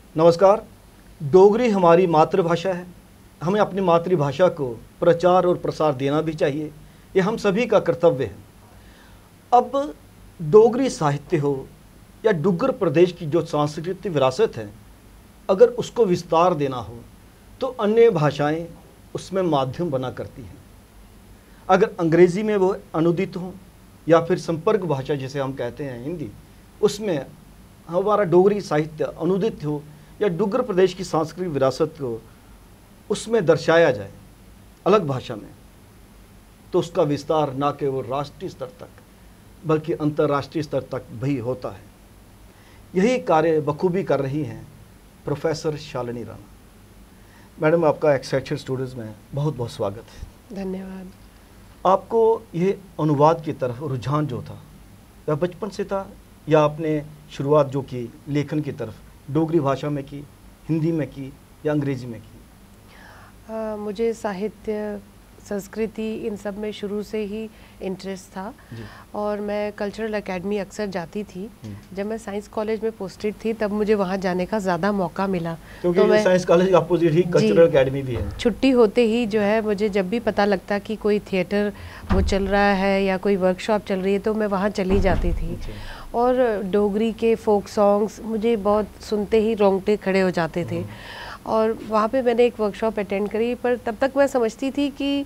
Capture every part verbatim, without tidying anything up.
नमस्कार। डोगरी हमारी मातृभाषा है। हमें अपनी मातृभाषा को प्रचार और प्रसार देना भी चाहिए, ये हम सभी का कर्तव्य है। अब डोगरी साहित्य हो या डुग्गर प्रदेश की जो सांस्कृतिक विरासत है, अगर उसको विस्तार देना हो तो अन्य भाषाएं उसमें माध्यम बना करती हैं। अगर अंग्रेज़ी में वो अनुदित हों या फिर संपर्क भाषा जिसे हम कहते हैं हिंदी, उसमें हमारा डोगरी साहित्य अनुदित हो या डुग्गर प्रदेश की सांस्कृतिक विरासत को उसमें दर्शाया जाए अलग भाषा में, तो उसका विस्तार ना केवल राष्ट्रीय स्तर तक बल्कि अंतर्राष्ट्रीय स्तर तक भी होता है। यही कार्य बखूबी कर रही हैं प्रोफेसर शालिनी राणा। मैडम, आपका एक्सेप्शनल स्टूडेंट्स में बहुत बहुत स्वागत है। धन्यवाद। आपको ये अनुवाद की तरफ रुझान जो था वह बचपन से था या आपने शुरुआत जो की लेखन की तरफ डोगरी भाषा में की, हिंदी में की या अंग्रेज़ी में की? आ, मुझे साहित्य, संस्कृति इन सब में शुरू से ही इंटरेस्ट था और मैं कल्चरल एकेडमी अक्सर जाती थी। जब मैं साइंस कॉलेज में पोस्टेड थी तब मुझे वहाँ जाने का ज़्यादा मौका मिला, क्योंकि तो साइंस कॉलेज के अपोजिट ही कल्चरल एकेडमी भी है। छुट्टी होते ही जो है मुझे जब भी पता लगता कि कोई थिएटर वो चल रहा है या कोई वर्कशॉप चल रही है तो मैं वहाँ चली जाती थी। और डोगरी के फोक सॉन्ग्स मुझे बहुत सुनते ही रोंगटे खड़े हो जाते थे। और वहाँ पे मैंने एक वर्कशॉप अटेंड करी, पर तब तक मैं समझती थी कि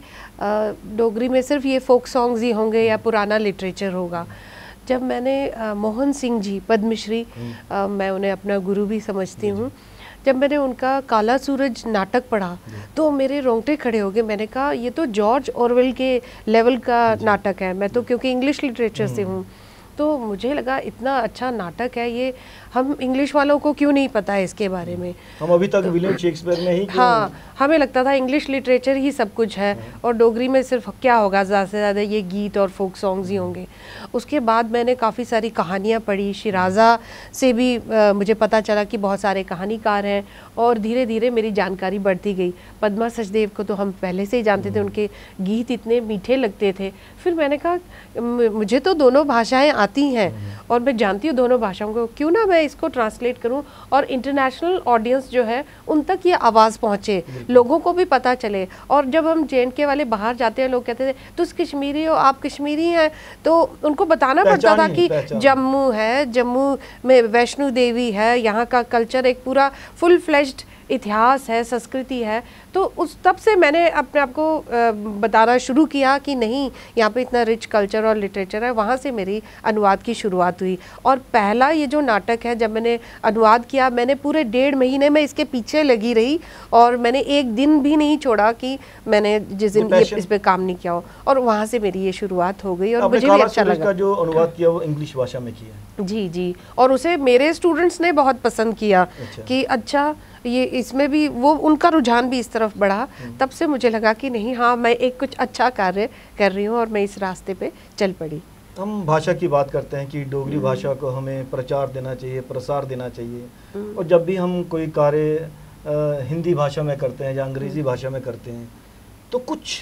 डोगरी में सिर्फ ये फोक सॉन्ग्स ही होंगे या पुराना लिटरेचर होगा। जब मैंने आ, मोहन सिंह जी पद्मश्री, आ, मैं उन्हें अपना गुरु भी समझती हूँ, जब मैंने उनका काला सूरज नाटक पढ़ा तो मेरे रोंगटे खड़े हो गए। मैंने कहा ये तो जॉर्ज ऑरवेल के लेवल का नाटक है। मैं तो क्योंकि इंग्लिश लिटरेचर से हूँ तो मुझे लगा इतना अच्छा नाटक है ये, हम इंग्लिश वालों को क्यों नहीं पता है इसके बारे में। हम अभी तक विलियम शेक्सपियर में ही हाँ, हमें लगता था इंग्लिश लिटरेचर ही सब कुछ है और डोगरी में सिर्फ क्या होगा, ज़्यादा से ज़्यादा ये गीत और फोक सॉन्ग्स ही होंगे। उसके बाद मैंने काफ़ी सारी कहानियाँ पढ़ी, शिराज़ा से भी आ, मुझे पता चला कि बहुत सारे कहानीकार हैं और धीरे धीरे मेरी जानकारी बढ़ती गई। पद्मा सचदेव को तो हम पहले से ही जानते थे, उनके गीत इतने मीठे लगते थे। फिर मैंने कहा मुझे तो दोनों भाषाएँ आती हैं और मैं जानती हूँ दोनों भाषाओं को, क्यों ना मैं इसको ट्रांसलेट करूं और इंटरनेशनल ऑडियंस जो है उन तक ये आवाज़ पहुंचे, लोगों को भी पता चले। और जब हम जे एंड के वाले बाहर जाते हैं, लोग कहते थे तुम कश्मीरी हो, आप कश्मीरी हैं, तो उनको बताना पड़ता था कि जम्मू है, जम्मू में वैष्णो देवी है, यहाँ का कल्चर एक पूरा फुल फ्लेज्ड इतिहास है, संस्कृति है। तो उस तब से मैंने अपने आप को बताना शुरू किया कि नहीं, यहाँ पे इतना रिच कल्चर और लिटरेचर है। वहाँ से मेरी अनुवाद की शुरुआत हुई और पहला ये जो नाटक है जब मैंने अनुवाद किया, मैंने पूरे डेढ़ महीने में इसके पीछे लगी रही और मैंने एक दिन भी नहीं छोड़ा कि मैंने जिस दिन ये इस पर काम नहीं किया हो, और वहाँ से मेरी ये शुरुआत हो गई और मुझे भी अच्छा लगा। का जो अनुवाद किया वो इंग्लिश भाषा में किया? जी जी, और उसे मेरे स्टूडेंट्स ने बहुत पसंद किया। अच्छा। कि अच्छा ये इसमें भी वो उनका रुझान भी इस तरफ बढ़ा। तब से मुझे लगा कि नहीं, हाँ मैं एक कुछ अच्छा कार्य कर रही हूँ और मैं इस रास्ते पे चल पड़ी। हम भाषा की बात करते हैं कि डोगरी भाषा को हमें प्रचार देना चाहिए, प्रसार देना चाहिए, और जब भी हम कोई कार्य हिंदी भाषा में करते हैं या अंग्रेज़ी भाषा में करते हैं तो कुछ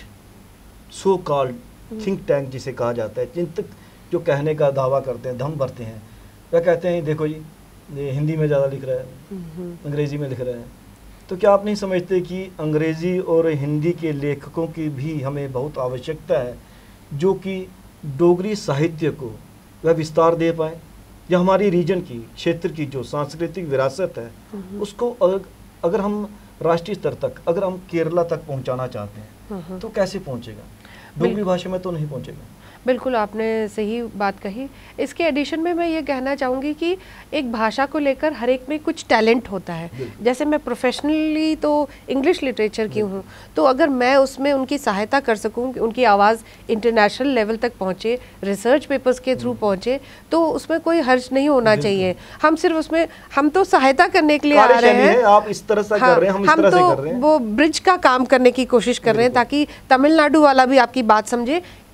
सो कॉल्ड थिंक टैंक जिसे कहा जाता है, चिंतक जो कहने का दावा करते हैं, दम भरते हैं, वह कहते हैं देखो जी ये हिंदी में ज़्यादा लिख रहा है, अंग्रेज़ी में लिख रहा है। तो क्या आप नहीं समझते कि अंग्रेज़ी और हिंदी के लेखकों की भी हमें बहुत आवश्यकता है जो कि डोगरी साहित्य को वह विस्तार दे पाए, या हमारी रीजन की, क्षेत्र की जो सांस्कृतिक विरासत है उसको अगर, अगर हम राष्ट्रीय स्तर तक, अगर हम केरला तक पहुंचाना चाहते हैं तो कैसे पहुंचेगा? डोगरी भाषा में तो नहीं पहुंचेगा। बिल्कुल आपने सही बात कही। इसके एडिशन में मैं ये कहना चाहूँगी कि एक भाषा को लेकर हर एक में कुछ टैलेंट होता है। जैसे मैं प्रोफेशनली तो इंग्लिश लिटरेचर की हूँ, तो अगर मैं उसमें उनकी सहायता कर सकूँ कि उनकी आवाज़ इंटरनेशनल लेवल तक पहुँचे, रिसर्च पेपर्स के थ्रू पहुँचे, तो उसमें कोई हर्ज नहीं होना चाहिए। हम सिर्फ उसमें, हम तो सहायता करने के लिए आ रहे हैं, आप इस तरह से कर रहे हैं, हम इस तरह से कर रहे हैं। वो ब्रिज का काम करने की कोशिश कर रहे हैं ताकि तमिलनाडु वाला भी आपकी बात समझे,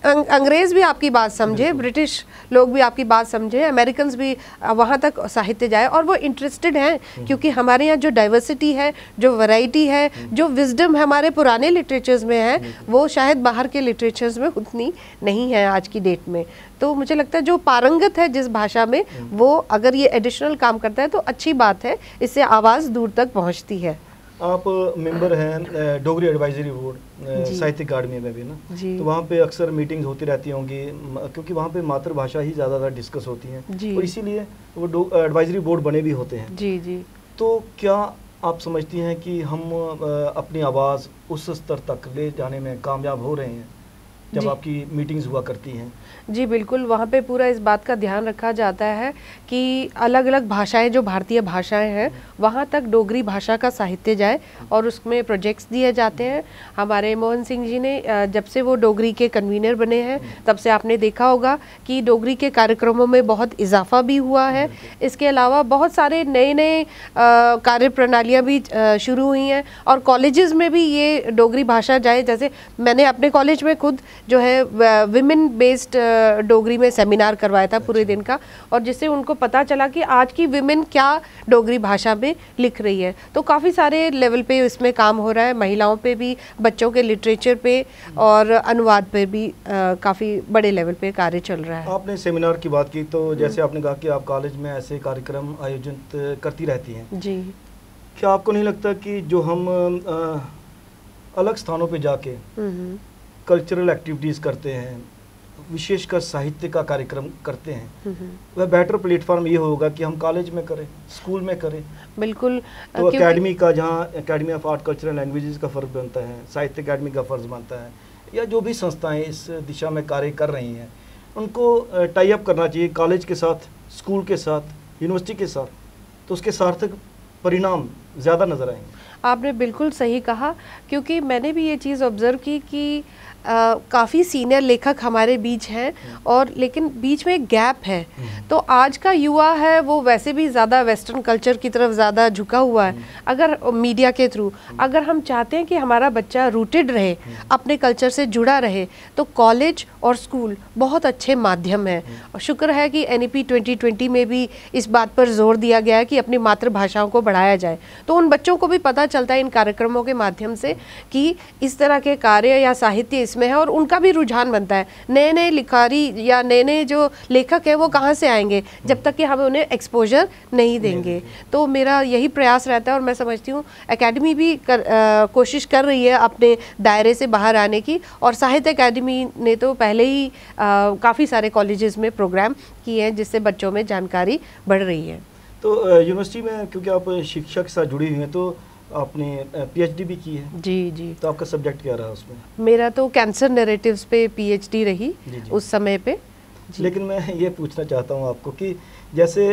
अंग, अंग्रेज़ भी आपकी बात समझे, ब्रिटिश लोग भी आपकी बात समझे, अमेरिकन्स भी वहाँ तक साहित्य जाए और वो इंटरेस्टेड हैं, क्योंकि हमारे यहाँ जो डाइवर्सिटी है, जो वैरायटी है, जो विजडम हमारे पुराने लिटरेचर्स में है, वो शायद बाहर के लिटरेचर्स में उतनी नहीं है आज की डेट में। तो मुझे लगता है जो पारंगत है जिस भाषा में, वो अगर ये एडिशनल काम करता है तो अच्छी बात है, इससे आवाज़ दूर तक पहुँचती है। आप मेंबर हैं डोगरी एडवाइजरी बोर्ड साहित्य अकादमी में भी ना, तो वहाँ पे अक्सर मीटिंग्स होती रहती होंगी, क्योंकि वहाँ पे मातृभाषा ही ज़्यादातर डिस्कस होती हैं, और इसीलिए वो एडवाइजरी बोर्ड बने भी होते हैं। जी जी। तो क्या आप समझती हैं कि हम अपनी आवाज़ उस स्तर तक ले जाने में कामयाब हो रहे हैं जब आपकी मीटिंग्स हुआ करती हैं? जी बिल्कुल, वहाँ पे पूरा इस बात का ध्यान रखा जाता है कि अलग अलग भाषाएं, जो भारतीय भाषाएं हैं, वहाँ तक डोगरी भाषा का साहित्य जाए, और उसमें प्रोजेक्ट्स दिए जाते हैं। हमारे मोहन सिंह जी ने जब से वो डोगरी के कन्वीनर बने हैं, तब से आपने देखा होगा कि डोगरी के कार्यक्रमों में बहुत इजाफा भी हुआ है। इसके अलावा बहुत सारे नए नए कार्य प्रणालियाँ भी शुरू हुई हैं, और कॉलेजेस में भी ये डोगरी भाषा जाए। जैसे मैंने अपने कॉलेज में खुद जो है विमेन बेस्ड डोगरी में सेमिनार करवाया था पूरे दिन का, और जिससे उनको पता चला कि आज की विमेन क्या डोगरी भाषा में लिख रही है। तो काफ़ी सारे लेवल पे इसमें काम हो रहा है, महिलाओं पे भी, बच्चों के लिटरेचर पे और अनुवाद पे भी काफ़ी बड़े लेवल पे कार्य चल रहा है। आपने सेमिनार की बात की, तो जैसे आपने कहा कि आप कॉलेज में ऐसे कार्यक्रम आयोजित करती रहती हैं जी, क्या आपको नहीं लगता कि जो हम आ, अलग स्थानों पे जाके कल्चरल एक्टिविटीज़ करते हैं, विशेषकर साहित्य का कार्यक्रम करते हैं, वह बेटर प्लेटफॉर्म ये होगा कि हम कॉलेज में करें, स्कूल में करें? बिल्कुल। तो एकेडमी का, जहाँ academy of art cultural languages का फ़र्ज बनता है, साहित्य अकेडमी का फ़र्ज बनता है, या जो भी संस्थाएं इस दिशा में कार्य कर रही हैं, उनको टाई अप करना चाहिए कॉलेज के साथ, स्कूल के साथ, यूनिवर्सिटी के साथ, तो उसके सार्थक परिणाम ज़्यादा नज़र आएंगे। आपने बिल्कुल सही कहा, क्योंकि मैंने भी ये चीज़ ऑब्ज़र्व की कि काफ़ी सीनियर लेखक हमारे बीच हैं, और लेकिन बीच में एक गैप है। तो आज का युवा है वो वैसे भी ज़्यादा वेस्टर्न कल्चर की तरफ ज़्यादा झुका हुआ है। अगर मीडिया के थ्रू अगर हम चाहते हैं कि हमारा बच्चा रूटेड रहे, अपने कल्चर से जुड़ा रहे, तो कॉलेज और स्कूल बहुत अच्छे माध्यम है। और शुक्र है कि N E P twenty twenty में भी इस बात पर जोर दिया गया है कि अपनी मातृभाषाओं को बढ़ाया जाए। तो उन बच्चों को भी पता चलता है इन कार्यक्रमों के माध्यम से कि इस तरह के कार्य या साहित्य में है, और उनका भी रुझान बनता है। नए नए लिखारी या नए नए जो लेखक है वो कहाँ से आएंगे जब तक कि हम उन्हें एक्सपोजर नहीं देंगे। तो मेरा यही प्रयास रहता है, और मैं समझती हूँ एकेडमी भी कर, आ, कोशिश कर रही है अपने दायरे से बाहर आने की, और साहित्य अकेडमी ने तो पहले ही काफ़ी सारे कॉलेजेस में प्रोग्राम किए हैं जिससे बच्चों में जानकारी बढ़ रही है। तो यूनिवर्सिटी में क्योंकि आप शिक्षा के साथ जुड़ी हुई हैं, तो आपने पीएचडी भी की है? जी जी। तो आपका सब्जेक्ट क्या रहा उसमें? मेरा तो कैंसर नैरेटिव्स पे पीएचडी रही जी जी। उस समय पे जी। लेकिन मैं ये पूछना चाहता हूँ आपको कि जैसे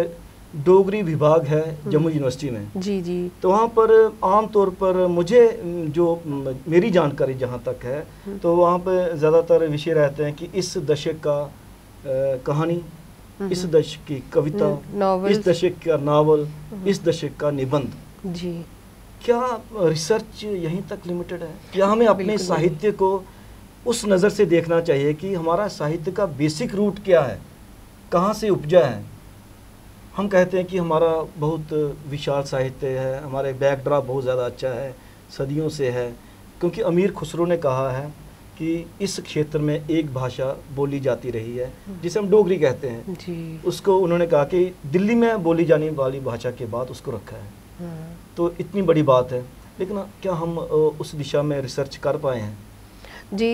डोगरी विभाग है जम्मू यूनिवर्सिटी में जी जी, तो वहाँ पर आम तौर पर मुझे जो मेरी जानकारी जहाँ तक है, तो वहाँ पर ज़्यादातर विषय रहते हैं कि इस दशक का कहानी, इस दशक की कविता, इस दशक का नावल, इस दशक का निबंध जी। क्या रिसर्च यहीं तक लिमिटेड है? क्या हमें अपने साहित्य को उस नज़र से देखना चाहिए कि हमारा साहित्य का बेसिक रूट क्या है, कहाँ से उपजा है? हम कहते हैं कि हमारा बहुत विशाल साहित्य है, हमारे बैकड्रॉप बहुत ज़्यादा अच्छा है, सदियों से है, क्योंकि अमीर खुसरो ने कहा है कि इस क्षेत्र में एक भाषा बोली जाती रही है जिसे हम डोगरी कहते हैं जी। उसको उन्होंने कहा कि दिल्ली में बोली जाने वाली भाषा के बाद उसको रखा है। तो इतनी बड़ी बात है, लेकिन क्या हम उस दिशा में रिसर्च कर पाए हैं? जी,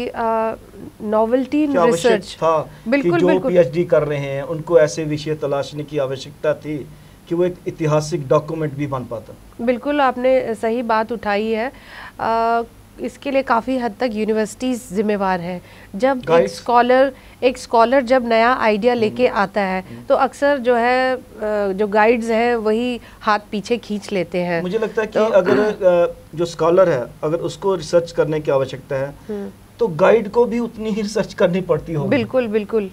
नॉवेल्टी रिसर्च था बिल्कुल, कि जो बिल्कुल। पीएचडी कर रहे हैं उनको ऐसे विषय तलाशने की आवश्यकता थी कि वो एक ऐतिहासिक डॉक्यूमेंट भी बन पाता। बिल्कुल, आपने सही बात उठाई है। आ, इसके लिए काफ़ी हद तक यूनिवर्सिटीज़ जिम्मेवार है। जब एक स्कॉलर एक स्कॉलर जब नया आइडिया लेके आता है तो अक्सर जो है जो गाइड्स हैं वही हाथ पीछे खींच लेते हैं। मुझे लगता है कि तो, अगर जो स्कॉलर है अगर उसको रिसर्च करने की आवश्यकता है तो गाइड को भी उतनी ही रिसर्च करनी पड़ती होगी। बिल्कुल बिल्कुल।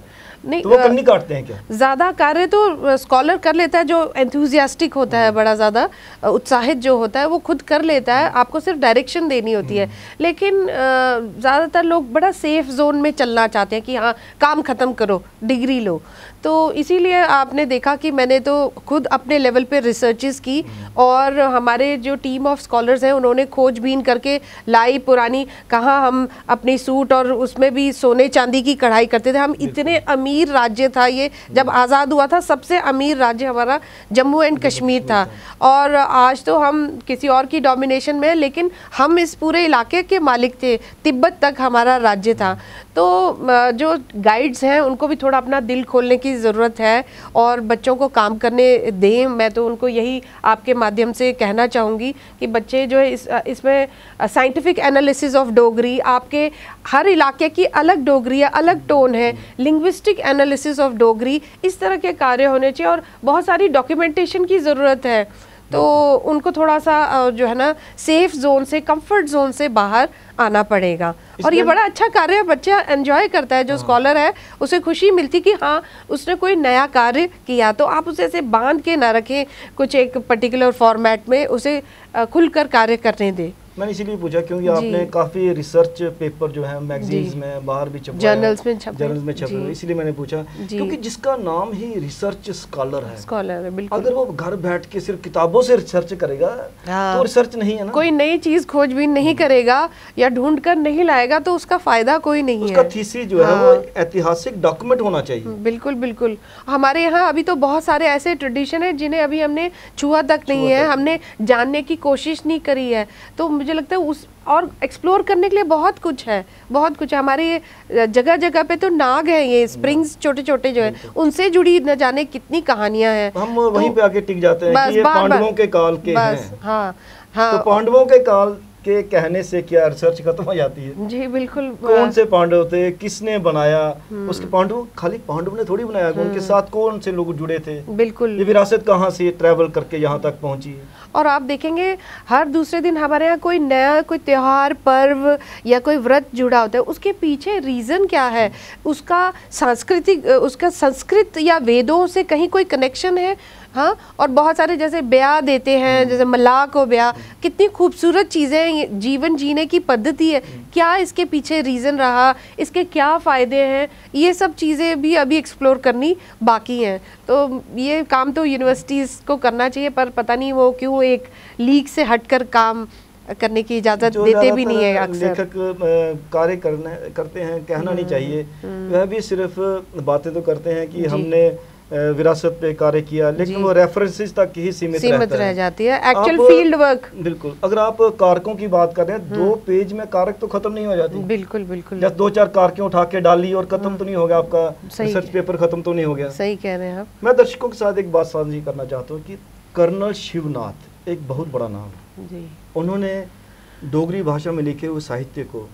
नहीं, तो वो कन्नी काटते हैं क्या? ज़्यादा कार्य तो स्कॉलर कर लेता है, जो एंथुजियास्टिक होता है, बड़ा ज़्यादा उत्साहित जो होता है वो खुद कर लेता है, आपको सिर्फ डायरेक्शन देनी होती है। लेकिन ज़्यादातर लोग बड़ा सेफ जोन में चलना चाहते हैं कि हाँ काम ख़त्म करो, डिग्री लो। तो इसीलिए आपने देखा कि मैंने तो खुद अपने लेवल पे रिसर्चेस की, और हमारे जो टीम ऑफ स्कॉलर्स हैं उन्होंने खोजबीन करके लाई पुरानी, कहाँ हम अपनी सूट और उसमें भी सोने चांदी की कढ़ाई करते थे। हम इतने अमीर राज्य था ये, जब आज़ाद हुआ था सबसे अमीर राज्य हमारा जम्मू एंड कश्मीर था, और आज तो हम किसी और की डोमिनेशन में, लेकिन हम इस पूरे इलाके के मालिक थे, तिब्बत तक हमारा राज्य था। तो जो गाइड्स हैं उनको भी थोड़ा अपना दिल खोलने की ज़रूरत है और बच्चों को काम करने दें। मैं तो उनको यही आपके माध्यम से कहना चाहूँगी कि बच्चे जो है इस इसमें साइंटिफिक एनालिसिस ऑफ डोगरी, आपके हर इलाके की अलग डोगरी है, अलग टोन है, लिंग्विस्टिक एनालिसिस ऑफ डोगरी, इस तरह के कार्य होने चाहिए, और बहुत सारी डॉक्यूमेंटेशन की ज़रूरत है। तो उनको थोड़ा सा जो है ना सेफ जोन से, कंफर्ट जोन से बाहर आना पड़ेगा। और ये बड़ा अच्छा कार्य है, बच्चा एंजॉय करता है, जो स्कॉलर है उसे खुशी मिलती कि हाँ उसने कोई नया कार्य किया। तो आप उसे ऐसे बांध के ना रखें कुछ एक पर्टिकुलर फॉर्मेट में, उसे खुलकर कार्य करने दें। मैंने इसीलिए पूछा क्योंकि आपने काफी रिसर्च पेपर जो है मैगजीन्स में, बाहर भी छपे, जर्नल्स में छपे, जर्नल्स में छपे, इसीलिए मैंने पूछा क्योंकि जिसका नाम ही रिसर्च स्कॉलर है, स्कॉलर है बिल्कुल। अगर वो घर बैठ के सिर्फ किताबों से रिसर्च करेगा तो रिसर्च नहीं है ना, कोई नई चीज खोजबीन नहीं करेगा या ढूंढ कर नहीं लाएगा तो उसका फायदा कोई नहीं है। उसका थीसिस जो है वो ऐतिहासिक डॉक्यूमेंट होना चाहिए। बिल्कुल बिल्कुल। हमारे यहाँ अभी तो बहुत सारे ऐसे ट्रेडिशन है जिन्हें अभी हमने छुआ तक नहीं है, हमने जानने की कोशिश नहीं करी है। तो मुझे लगता है उस और एक्सप्लोर करने के लिए बहुत कुछ है, बहुत कुछ है। हमारे जगह जगह पे तो नाग है, ये स्प्रिंग्स छोटे छोटे जो है, उनसे जुड़ी न जाने कितनी कहानियां हैं। हम वहीं पे आके टिक जाते हैं कि ये पांडवों के काल के हैं। हाँ हाँ, तो पांडवों के काल के कहने से क्या रिसर्च खत्म हो जाती है? जी बिल्कुल। कौन से पांडव थे, किसने बनाया, उसके पांडव खाली पांडव ने थोड़ी बनाया, उनके साथ कौन से लोग जुड़े थे, बिल्कुल। ये विरासत कहाँ से ट्रैवल करके यहाँ तक पहुंची है। और आप देखेंगे हर दूसरे दिन हमारे यहाँ कोई नया कोई त्योहार, पर्व या कोई व्रत जुड़ा होता है, उसके पीछे रीज़न क्या है, उसका सांस्कृतिक, उसका संस्कृत या वेदों से कहीं कोई कनेक्शन है। हाँ, और बहुत सारे जैसे ब्याह देते हैं, जैसे मलाक हो ब्याह, कितनी खूबसूरत चीज़ें, जीवन जीने की पद्धति है, क्या इसके पीछे रीज़न रहा, इसके क्या फ़ायदे हैं, ये सब चीज़ें भी अभी एक्सप्लोर करनी बाकी हैं। तो ये काम तो यूनिवर्सिटीज़ को करना चाहिए, पर पता नहीं वो क्यों एक लीग से हटकर काम करने की इजाज़त देते भी नहीं है। अक्सर लेखक कार्य करने करते हैं, कहना नहीं चाहिए, वह भी सिर्फ बातें तो करते हैं कि हमने विरासत पे कार्य किया, लेकिन वो रेफरेंसेस तक ही सीमित सीमित रह जाती है, एक्चुअल फील्ड वर्क। बिल्कुल। अगर आप कारकों की बात कर रहे हैं, दो पेज में कारक तो खत्म नहीं हो जाती। बिल्कुल बिल्कुल। जब दो चार कारकें उठा के डाली और खत्म तो नहीं हो गया, आपका रिसर्च पेपर खत्म तो नहीं हो गया। सही कह रहे हैं आप। मैं दर्शकों के साथ एक बात साझी करना चाहता हूँ कि कर्नल शिवनाथ एक बहुत बड़ा नाम है जी। उन्होंने डोगरी भाषा में लिखे हुए साहित्य को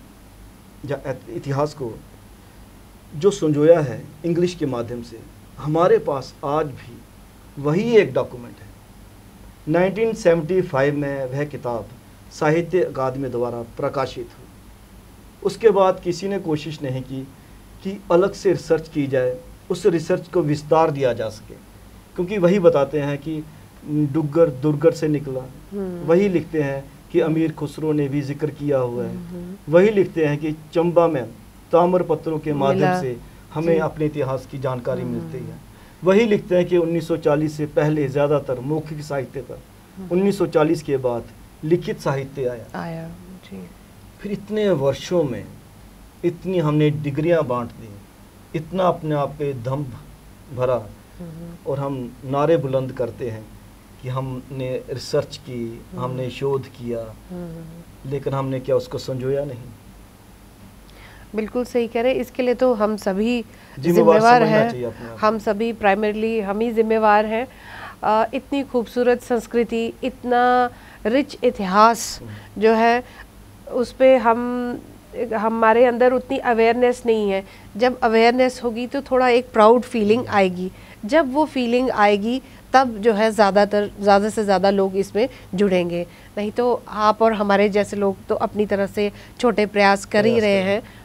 या इतिहास को जो संजोया है इंग्लिश के माध्यम से, हमारे पास आज भी वही एक डॉक्यूमेंट है। उन्नीस सौ पचहत्तर में वह किताब साहित्य अकादमी द्वारा प्रकाशित हुई। उसके बाद किसी ने कोशिश नहीं की कि अलग से रिसर्च की जाए, उस रिसर्च को विस्तार दिया जा सके, क्योंकि वही बताते हैं कि डुग्गर दुर्गर से निकला, वही लिखते हैं कि अमीर खुसरो ने भी जिक्र किया हुआ है, वही लिखते हैं कि चंबा में ताम्र पत्रों के माध्यम से हमें अपने इतिहास की जानकारी मिलती है, वही लिखते हैं कि उन्नीस सौ चालीस से पहले ज़्यादातर मौखिक साहित्य पर, उन्नीस सौ चालीस के बाद लिखित साहित्य आया आया जी। फिर इतने वर्षों में इतनी हमने डिग्रियां बांट दी, इतना अपने आप पे दम भरा, और हम नारे बुलंद करते हैं कि हमने रिसर्च की, हमने शोध किया, लेकिन हमने क्या उसको संजोया नहीं। बिल्कुल सही कह रहे हैं। इसके लिए तो हम सभी जिम्मेवार हैं, हम सभी प्राइमरीली हम ही जिम्मेवार हैं। इतनी खूबसूरत संस्कृति, इतना रिच इतिहास जो है, उस पे हम हमारे अंदर उतनी अवेयरनेस नहीं है। जब अवेयरनेस होगी तो थोड़ा एक प्राउड फीलिंग आएगी, जब वो फीलिंग आएगी तब जो है ज़्यादातर ज़्यादा से ज़्यादा लोग इसमें जुड़ेंगे। नहीं तो आप और हमारे जैसे लोग तो अपनी तरफ से छोटे प्रयास कर ही रहे हैं,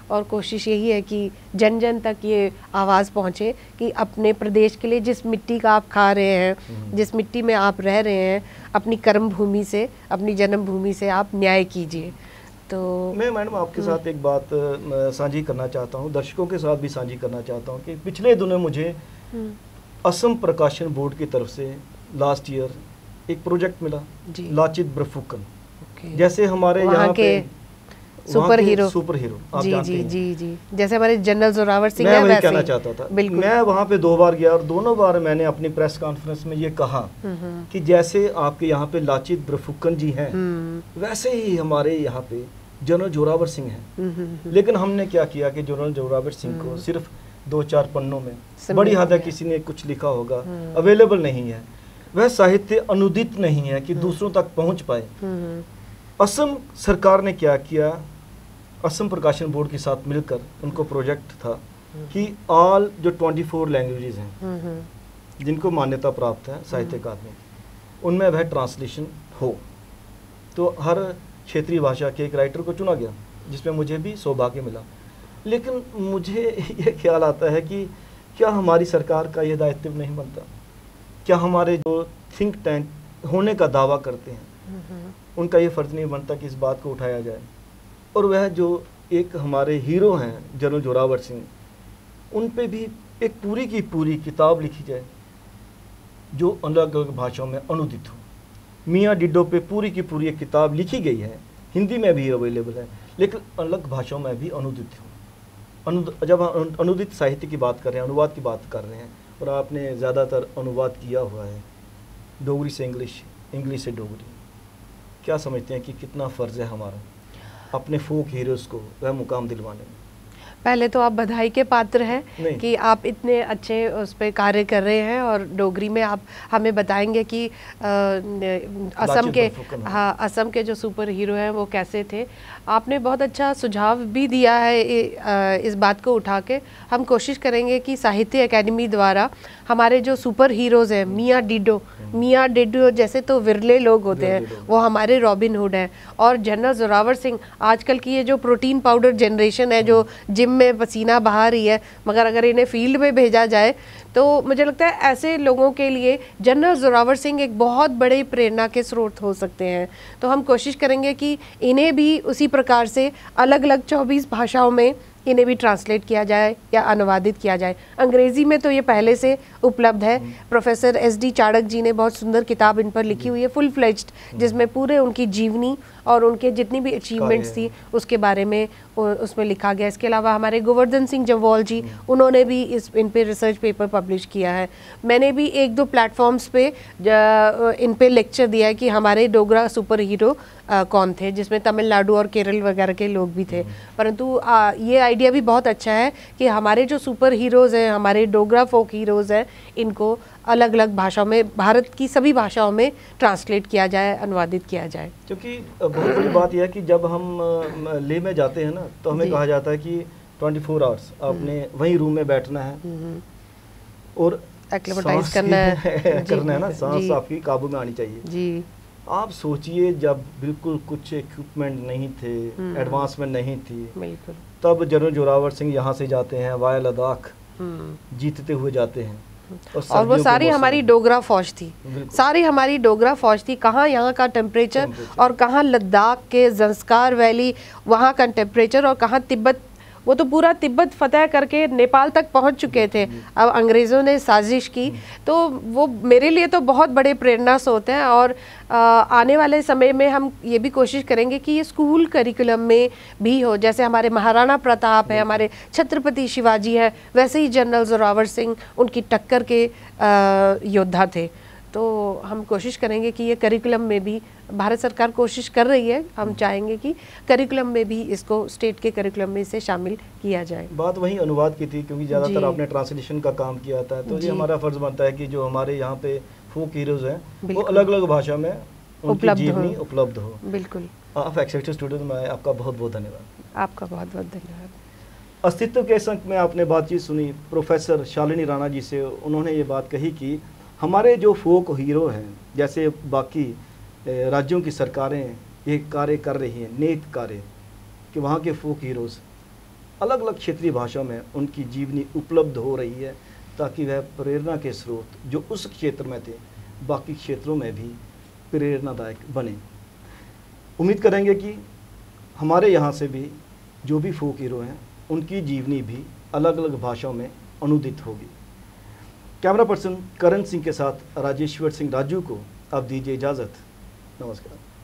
और कोशिश यही है कि जन जन तक ये आवाज़ पहुँचे कि अपने प्रदेश के लिए जिस मिट्टी का आप खा रहे हैं, जिस मिट्टी में आप रह रहे हैं, अपनी कर्म भूमि से, अपनी जन्मभूमि से आप न्याय कीजिए। तो मैं मैडम आपके साथ एक बात साझी करना चाहता हूँ, दर्शकों के साथ भी साझी करना चाहता हूँ कि पिछले दिनों मुझे असम प्रकाशन बोर्ड की तरफ से लास्ट ईयर एक प्रोजेक्ट मिला, लाचित ब्रफुकन। जैसे हमारे यहाँ पे सुपर हीरो सुपर हीरो आप जी जानते जी हैं। जी जी जैसे हमारे जनरल जोरावर सिंह मैं है, वही कहना चाहता था। बिल्कुल। मैं वहाँ पे दो बार गया और दोनों बार मैंने अपनी प्रेस कॉन्फ्रेंस में ये कहा कि जैसे आपके यहाँ पे लाचित ब्रफुकन जी हैं, वैसे ही हमारे यहाँ पे जनरल जोरावर सिंह हैं। लेकिन हमने क्या किया कि जनरल जोरावर सिंह को सिर्फ दो चार पन्नों में, बड़ी हद तक किसी ने कुछ लिखा होगा, अवेलेबल नहीं है, वह साहित्य अनुदित नहीं है कि दूसरों तक पहुंच पाए। असम सरकार ने क्या किया, असम प्रकाशन बोर्ड के साथ मिलकर उनको प्रोजेक्ट था कि ऑल जो चौबीस लैंग्वेजेस हैं जिनको मान्यता प्राप्त है साहित्य अकादमी, उनमें वह ट्रांसलेशन हो। तो हर क्षेत्रीय भाषा के एक राइटर को चुना गया, जिसमें मुझे भी सौभाग्य मिला। लेकिन मुझे ये ख्याल आता है कि क्या हमारी सरकार का यह दायित्व नहीं बनता, क्या हमारे जो थिंक टैंक होने का दावा करते हैं उनका ये फ़र्ज़ नहीं बनता कि इस बात को उठाया जाए। और वह जो एक हमारे हीरो हैं जनरल जोरावर सिंह, उन पे भी एक पूरी की पूरी किताब लिखी जाए जो अलग अलग भाषाओं में अनुदित हो। मियाँ डिड्डो पे पूरी की पूरी एक किताब लिखी गई है, हिंदी में भी अवेलेबल है, लेकिन अलग भाषाओं में भी अनुदित हो। अनु जब हम अनुदित साहित्य की बात कर रहे हैं, अनुवाद की बात कर रहे हैं, और आपने ज़्यादातर अनुवाद किया हुआ है डोगरी से इंग्लिश, इंग्लिश से डोगरी, क्या समझते हैं कि कितना फ़र्ज़ है हमारा अपने फोक हीरोज़ को वह मुकाम दिलवाने में? पहले तो आप बधाई के पात्र हैं कि आप इतने अच्छे उस पर कार्य कर रहे हैं, और डोगरी में आप हमें बताएंगे कि आ, असम के हाँ असम के जो सुपर हीरो हैं वो कैसे थे। आपने बहुत अच्छा सुझाव भी दिया है इस बात को उठा के। हम कोशिश करेंगे कि साहित्य अकेडमी द्वारा हमारे जो सुपर हीरोज़ हैं, मियाँ डिड्डो मियाँ डिड्डो जैसे तो विरले लोग होते हैं, वो हमारे रॉबिन हुड हैं। और जनरल जोरावर सिंह, आजकल की ये जो प्रोटीन पाउडर जनरेशन है जो जिम में पसीना बहा रही है, मगर अगर इन्हें फील्ड में भेजा जाए तो मुझे लगता है ऐसे लोगों के लिए जनरल जोरावर सिंह एक बहुत बड़े प्रेरणा के स्रोत हो सकते हैं। तो हम कोशिश करेंगे कि इन्हें भी उसी प्रकार से अलग अलग चौबीस भाषाओं में इन्हें भी ट्रांसलेट किया जाए या अनुवादित किया जाए। अंग्रेज़ी में तो ये पहले से उपलब्ध है। Professor S D Chanak ji ने बहुत सुंदर किताब इन पर लिखी हुई है, फुल फ्लेज्ड, जिसमें पूरे उनकी जीवनी और उनके जितनी भी अचीवमेंट्स थी उसके बारे में उसमें लिखा गया। इसके अलावा हमारे गोवर्धन सिंह जम्वाल जी, उन्होंने भी इस इन पे रिसर्च पेपर पब्लिश किया है। मैंने भी एक दो प्लेटफॉर्म्स पे इन पे लेक्चर दिया है कि हमारे डोगरा सुपर हीरो आ, कौन थे, जिसमें तमिलनाडु और केरल वगैरह के लोग भी थे। परंतु आ, ये आइडिया भी बहुत अच्छा है कि हमारे जो सुपर हीरोज़ हैं, हमारे डोगरा फोक हीरोज़ हैं, इनको अलग अलग भाषाओं में, भारत की सभी भाषाओं में ट्रांसलेट किया जाए, अनुवादित किया जाए। क्योंकि बहुत बड़ी बात यह है कि जब हम लेह में जाते हैं ना, तो हमें कहा जाता है कि चौबीस आवर्स आपने वहीं रूम में बैठना है और एक्लिमेटाइज करना है करना है ना, सांस आपकी काबू में आनी चाहिए जी। आप सोचिए जब बिल्कुल कुछ इक्विपमेंट नहीं थे, एडवांसमेंट नहीं थी, बिल्कुल, तब जनरल जोरावर सिंह यहाँ से जाते हैं वाया लद्दाख, जीतते हुए जाते हैं। और, और वो सारी हमारी डोगरा फौज थी, सारी हमारी डोगरा फौज थी। कहाँ यहाँ का टेम्परेचर और कहाँ लद्दाख के ज़ंस्कार वैली वहाँ का टेम्परेचर, और कहाँ तिब्बत, वो तो पूरा तिब्बत फतेह करके नेपाल तक पहुंच चुके थे। अब अंग्रेज़ों ने साजिश की, तो वो मेरे लिए तो बहुत बड़े प्रेरणा स्रोत हैं। और आ, आने वाले समय में हम ये भी कोशिश करेंगे कि ये स्कूल करिकुलम में भी हो। जैसे हमारे महाराणा प्रताप है, हमारे छत्रपति शिवाजी है, वैसे ही जनरल जोरावर सिंह उनकी टक्कर के योद्धा थे। तो हम कोशिश करेंगे कि ये करिकुलम में भी, भारत सरकार कोशिश कर रही है, हम चाहेंगे कि करिकुलम में भी इसको, स्टेट के करिकुलम में इसे शामिल किया जाए। बात वही अनुवाद की थी, क्योंकि ज़्यादातर आपने ट्रांसलेशन का काम किया था, तो ये हमारा फ़र्ज़ बनता है कि जो हमारे यहाँ पे फोक हीरोज़ हैं वो अलग अलग भाषा में उनकी जीवनी उपलब्ध हो। बिल्कुल। आप एक्सेप्टेड स्टूडेंट में आए, आपका बहुत बहुत धन्यवाद। आपका बहुत बहुत धन्यवाद। अस्तित्व के संग में आपने बातचीत सुनी प्रोफेसर शालिनी राणा जी से। उन्होंने ये बात कही कि हमारे जो फोक हीरो हैं, जैसे बाकी राज्यों की सरकारें एक कार्य कर रही हैं, नेक कार्य, कि वहाँ के फोक हीरोज़ अलग अलग क्षेत्रीय भाषा में उनकी जीवनी उपलब्ध हो रही है, ताकि वह प्रेरणा के स्रोत जो उस क्षेत्र में थे बाकी क्षेत्रों में भी प्रेरणादायक बने। उम्मीद करेंगे कि हमारे यहाँ से भी जो भी फोक हीरो हैं उनकी जीवनी भी अलग अलग भाषाओं में अनुदित होगी। कैमरा पर्सन करण सिंह के साथ राजेश्वर सिंह राजू को अब दीजिए इजाज़त। नमस्कार।